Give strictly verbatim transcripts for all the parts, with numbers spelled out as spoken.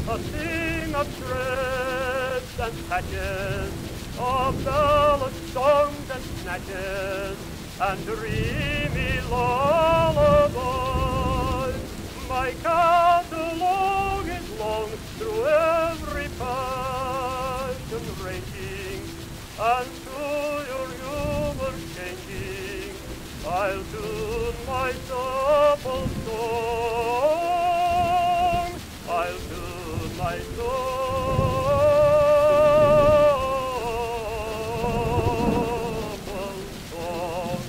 a thing of shreds and patches, of ballad songs and snatches, and dreamy lullabies. My catalogue is long through every passion ranging, and to your humor changing, I'll tune my supple song. I'll tune my supple song.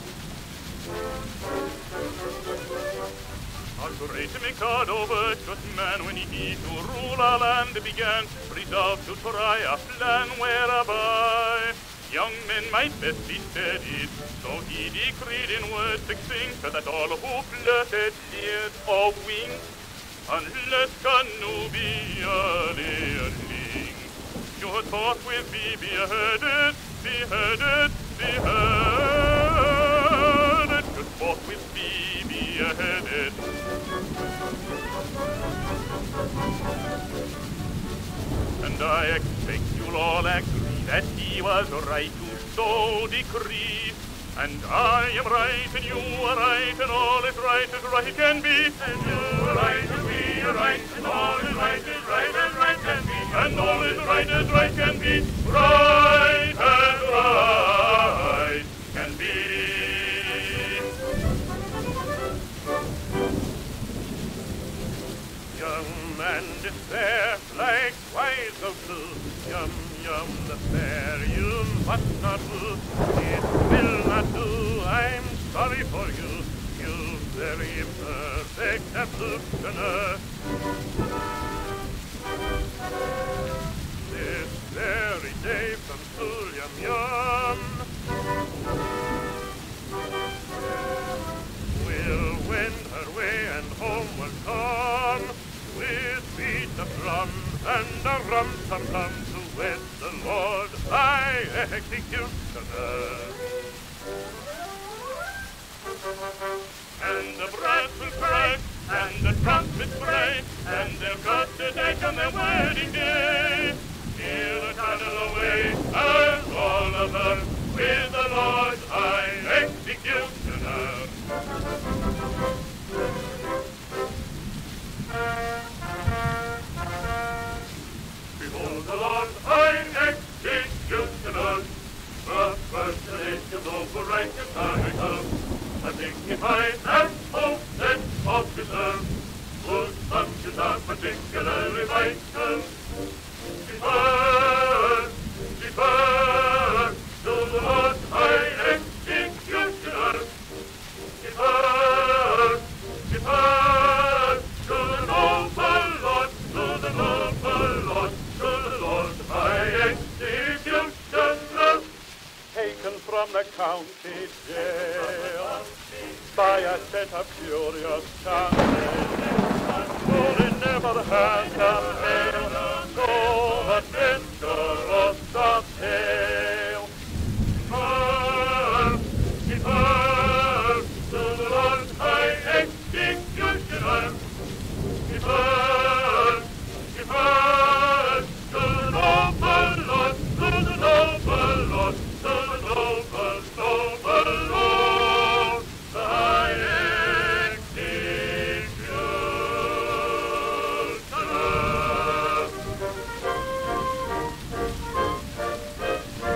A great Mikado, virtuous man, when he to rule our land began, resolved to try a plan whereby young men might best be steadied. So he decreed in words succinct that all who flirted did or winked, unless canoe be a leerling, your thought will be beheaded, beheaded, beheaded, your thought will be beheaded. And I expect you'll all agree that he was right to so decree. And I am right, and you are right, and all is right as right can be. And you are right, and we are right, and all is right as right as right can be. And all is right as right can be. Right as right can be. Young man despair, like wise of blue. Yum, yum, the fair you must not woo. It will not do, I'm sorry for you. You very perfect ablutioner. This very day from school, yum, yum, will wend her way and homeward come, with beat of drum and a rum-tum-tum to wed the Lord High Executioner. And the brass will crack, and the trumpets bray, and they'll cut the deck on their wedding day. Steal a tunnel away, and all of them, with the Lord High Executioner. Behold the Lord High Executioner, the first of over righteous article, a dignified and hopeless officer, whose functions are particularly vital. Defer, defer to the Lord High Executioner. Defer, defer to the noble Lord, to the noble Lord, to the Lord High Executioner. Taken from the county jail by a set of furious cannons, who never had a mail, so adventurous the tale. Defer, defer to the Lord High Executioner. Defer, defer to the noble Lord, to the noble Lord, to the noble, noble Lord, the High Executioner.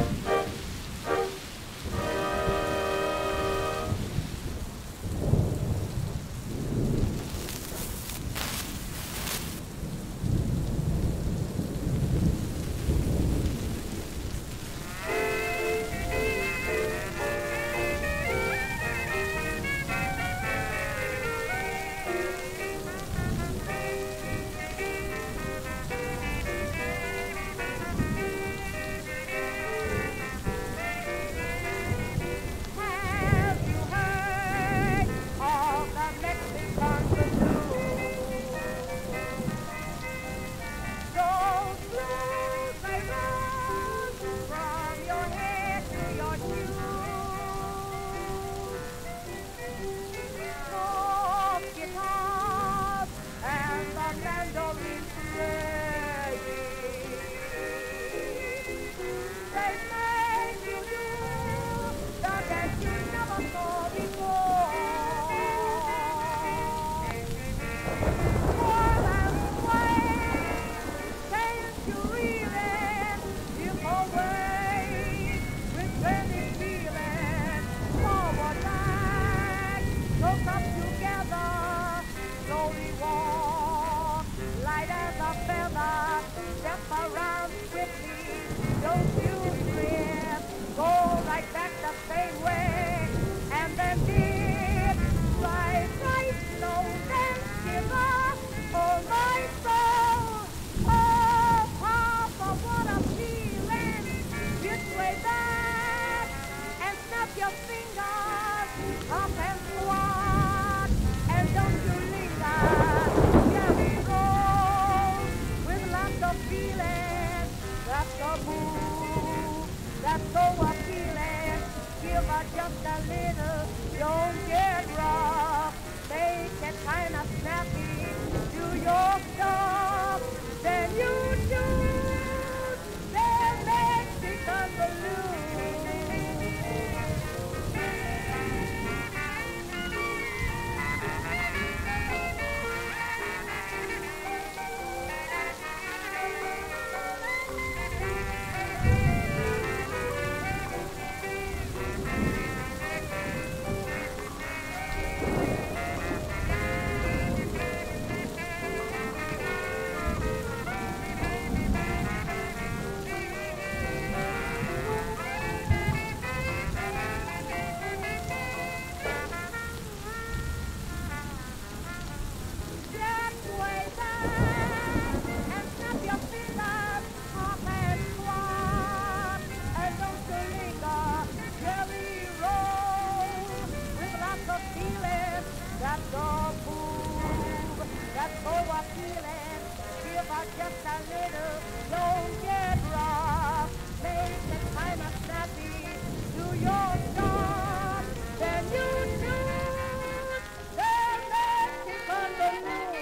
and snap your fingers, hop and squat, and don't you linger, jelly roll, with lots of feeling, that's the move, that's so appealing, give her just a little, don't get rough, make it kind of snappy, do your job, then you choose the Mexican blues.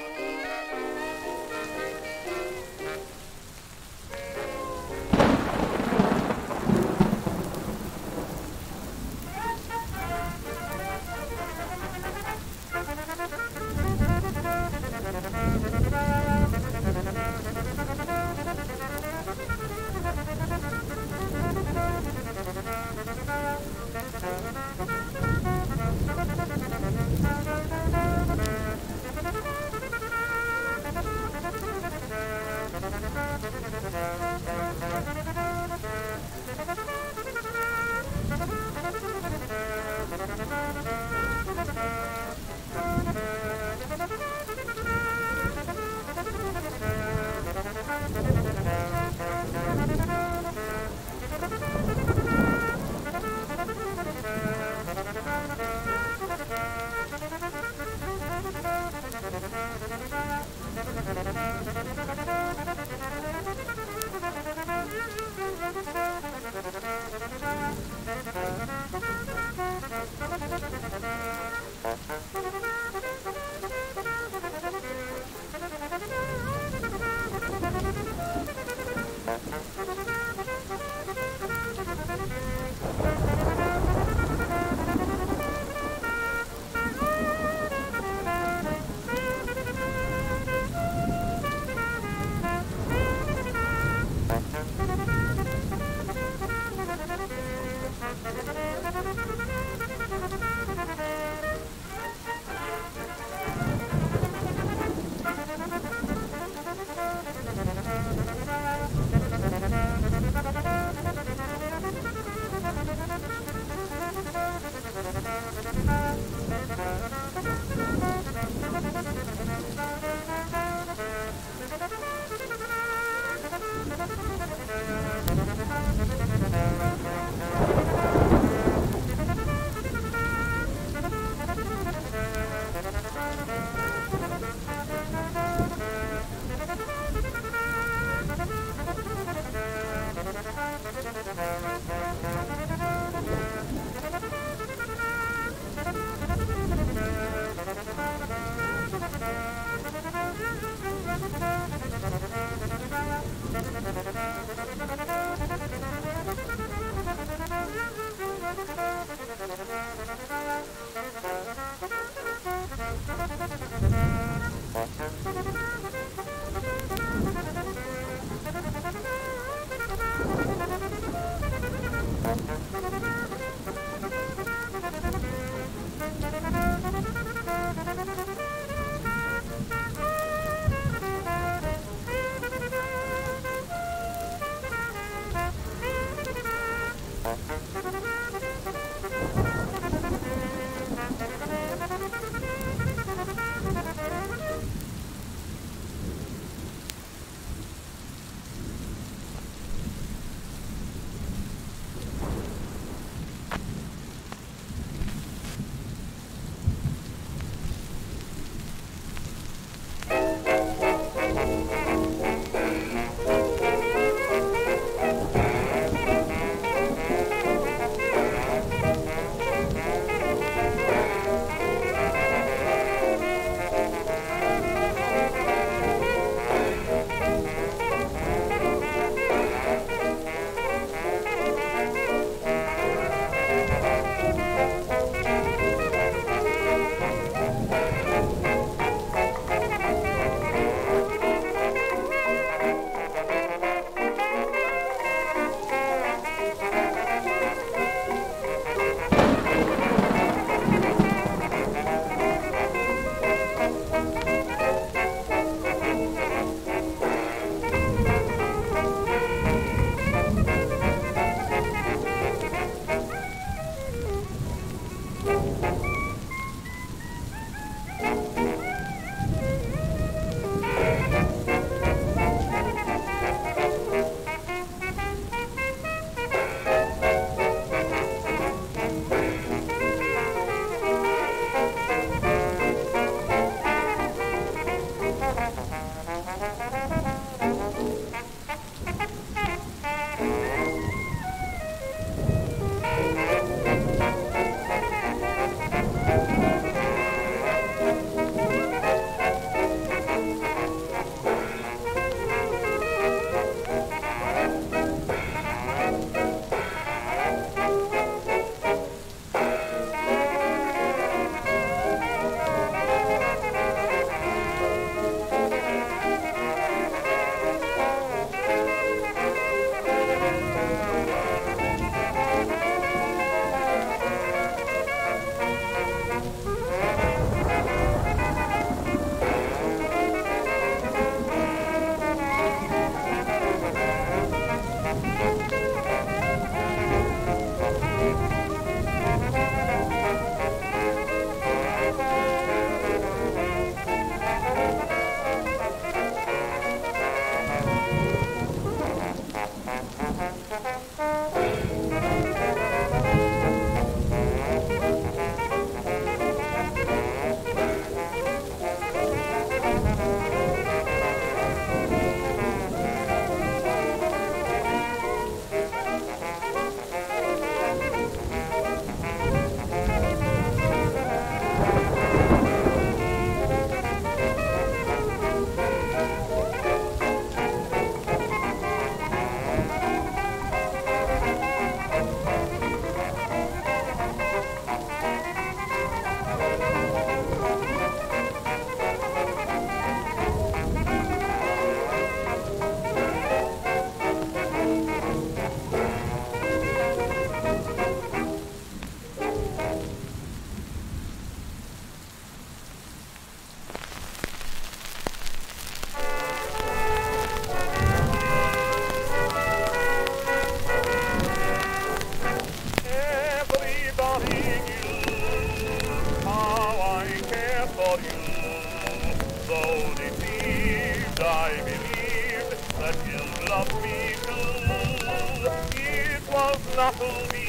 was not to be.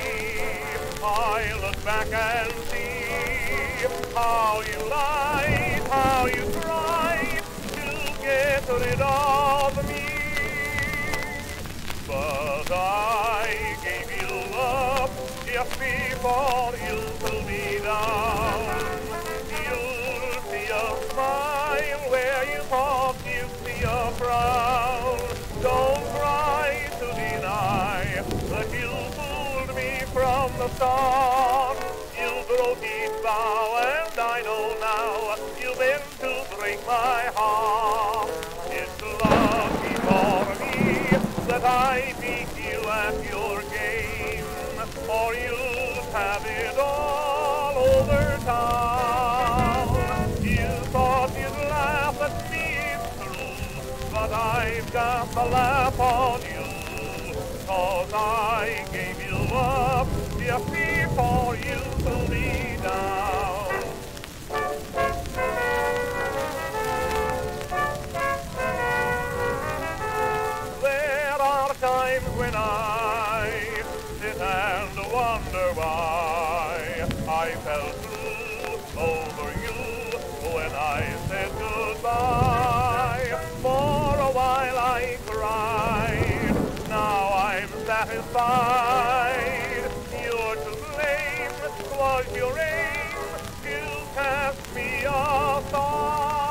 I look back and see how you lied, how you tried to get rid of me. But I gave you up just before you threw me down. You'll see a smile where you thought you'd see a frown. Don't try to deny that you fooled me from the start. You broke each vow, and I know now you meant to break my heart. It's lucky for me that I beat you at your game, or you'd have it all over town. You thought you'd laugh at me, it's true, but I've got the laugh on you, 'cause I gave you up just before you threw me down. There are times when I sit and wonder why I fell through over you when I said goodbye. For a while I cried, now I'm satisfied. You're to blame, 'twas your aim to cast me aside.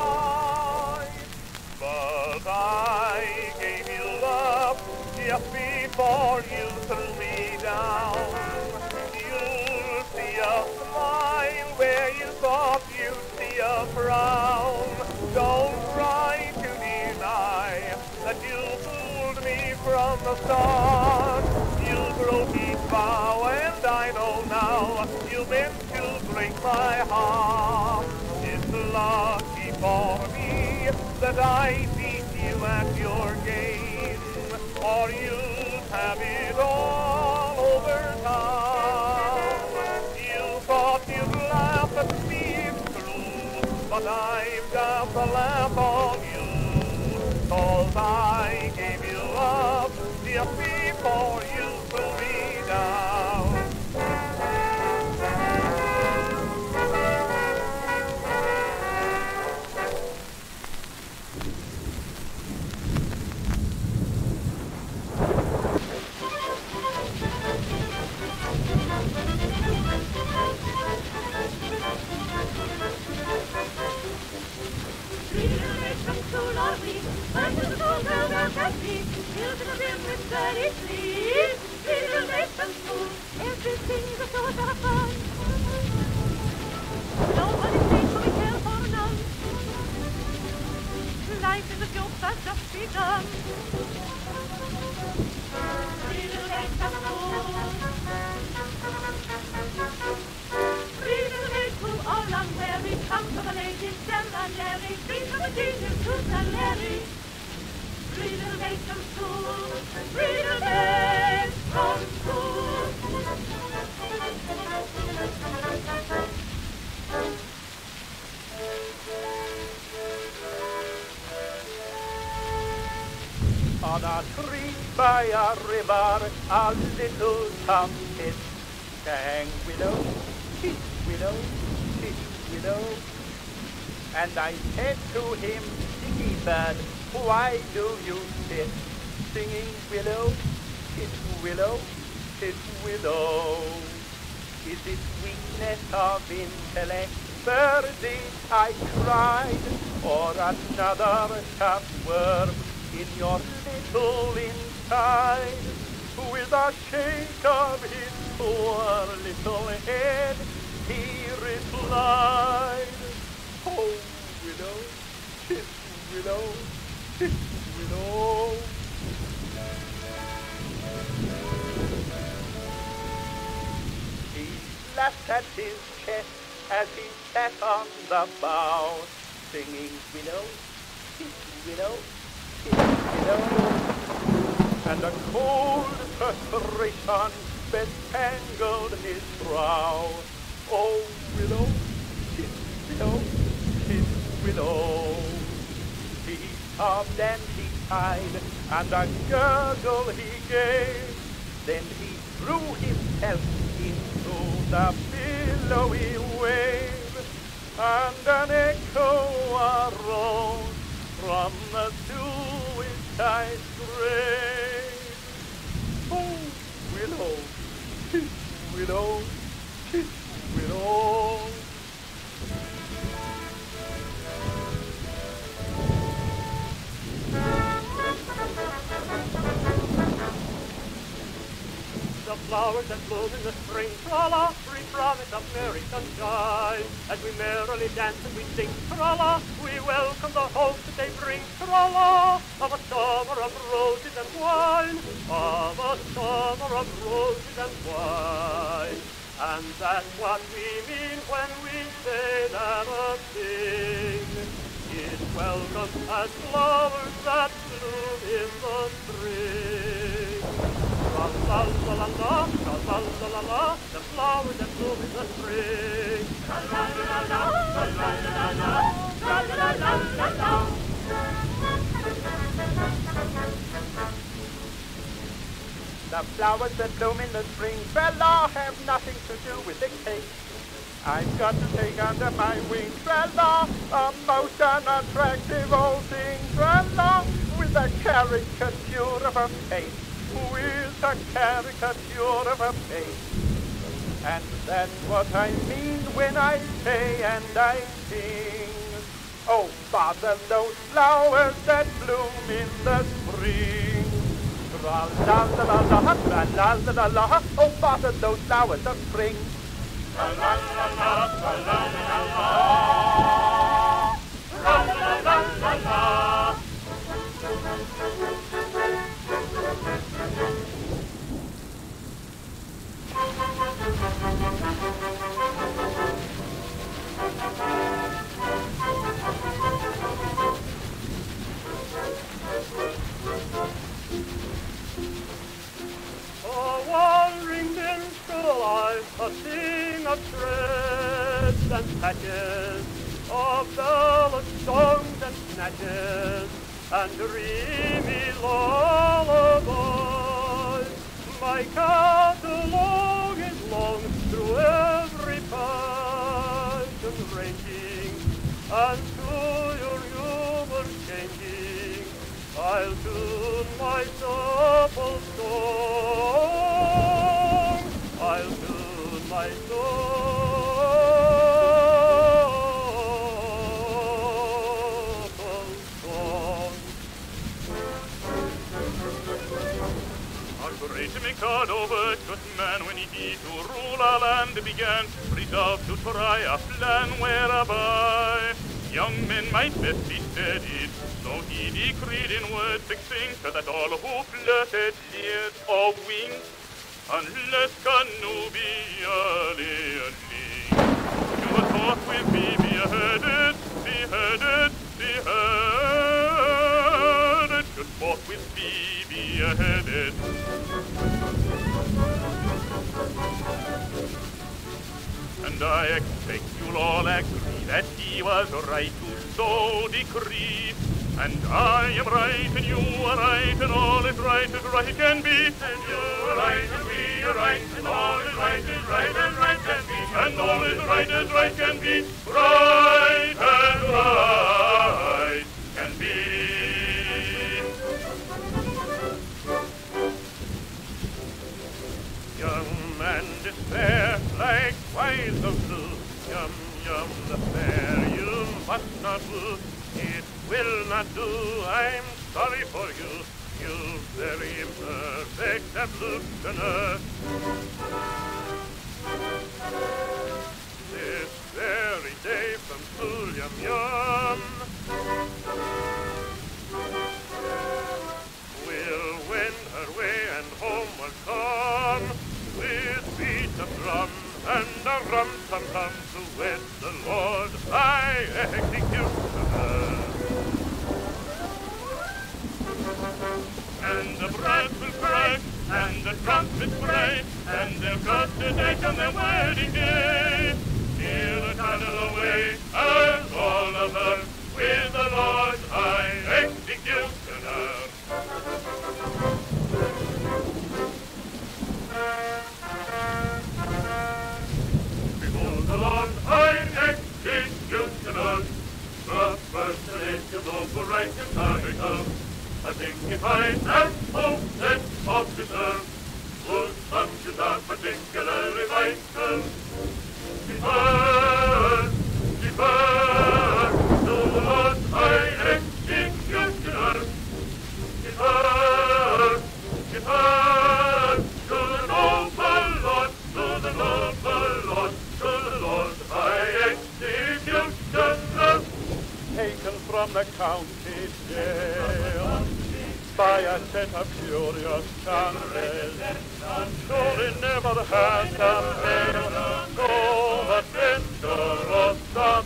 But I gave you up just before you threw me down. You'll see a smile where you thought you'd see a frown. Don't try to deny that you fooled me from the start. You broke each vow, and I know now you meant to break my heart. It's lucky for me that I beat you at your game, or you'd have it all over town. You thought you'd laugh at me, it's true, but I've got the laugh on you, 'cause I gave you up just before you threw me down. Everything is so much fun. Nobody's safe, so we care for none. Life is a joke that's just begun. Three little eggs and a spoon. Three little eggs who are unwary. Come from a lady's Del and Larry. Three from a genius who's a Larry. Three little eggs from school. Three little eggs from school. On a tree by a river, a little tom hit. Sang willow, hit willow, hit willow. And I said to him, Sticky bird, why do you sit singing willow, hit willow, hit willow? Is it weakness of intellect, birdie, I cried, or another tough worm in your little inside? With a shake of his poor little head, he replied, oh, widow, kiss widow, kiss widow. He laughed at his chest as he sat on the bough, singing willow, kiss widow, willow, and a cold perspiration bespangled his brow. Oh, willow, kiss willow, kiss willow. He sobbed and he sighed, and a gurgle he gave, Then he threw himself into the billowy wave, and an echo arose from the suicide grave. Oh, willow, kiss willow, kiss willow. The flowers that bloom in the spring, tra-la, free promise of merry sunshine. As we merrily dance and we sing, tra-la, we welcome the hope that they bring, tra-la, of a summer of roses and wine, of a summer of roses and wine. And that's what we mean when we say that a king is welcome as flowers that bloom in the spring. La la la la la, la la la la, the flowers that bloom in the spring. La la la la, la la la la, la la la la la. The flowers that bloom in the spring, fella, have nothing to do with the cake. I've got to take under my wing, fella, a most unattractive old thing, fella, with a caricature of a face. With a caricature of a face. And that's what I mean when I say and I sing. Oh, bother those flowers that bloom in the spring. Tra la la la la, tra la la la la. Oh, bother those flowers of spring. Tra la la la, tra la la la. Tra la la la la. A wandering minstrel, I sing of threads and patches, of delicate songs and snatches, and dreamy lullabies. My catalogue is long through every passion ranging, and to your humor changing, I'll tune my supple song. I'll tune my supple song. Our great Mikado virtuous man, when he to rule our land began, resolved to try a plan whereby young men might best be steadied. So he decreed in words succinct that all who flirted ears or wings, unless canoe be early a link, to a talk with me beheaded, beheaded, beheaded, to talk with me beheaded. And I expect you'll all agree that he was right to so decree. And I am right, and you are right, and all is right as right can be. And you are right, and we are right, and all is right as right as right can be. And all is right as right can be. Right as right can be. Young man despair, like wise of blue. Yum, yum, the fair you must not woo. It will not do, I'm sorry for you, you very imperfect ablutioner. This very day from school, yum yum, will wend her way and homeward come, with beat of drum and a rum-tum-tum to wed the Lord I executioner. And the brass will crack, and the trumpets bray, and they'll cut the date on their wedding day. Steal a candle away, as all of them, with the Lord I executioner. a dignified and posted officer, whose functions are particularly vital. Defer, defer to the Lord High Executioner. Defer, defer to the noble Lord, to the noble Lord, to the Lord High Executioner. Taken from the county jail by a set of furious channels, surely never has a failed so adventurous